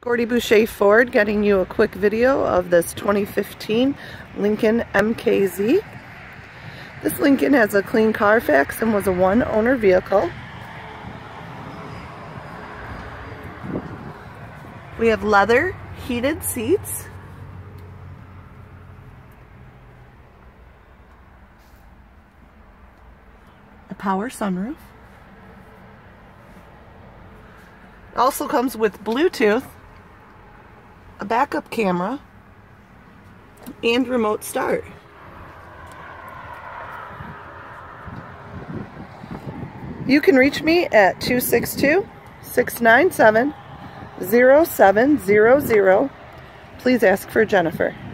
Gordy Boucher Ford getting you a quick video of this 2015 Lincoln MKZ. This Lincoln has a clean Carfax and was a one-owner vehicle. We have leather heated seats, a power sunroof. It also comes with Bluetooth, a backup camera, and remote start. You can reach me at 262-697-0700. Please ask for Jennifer.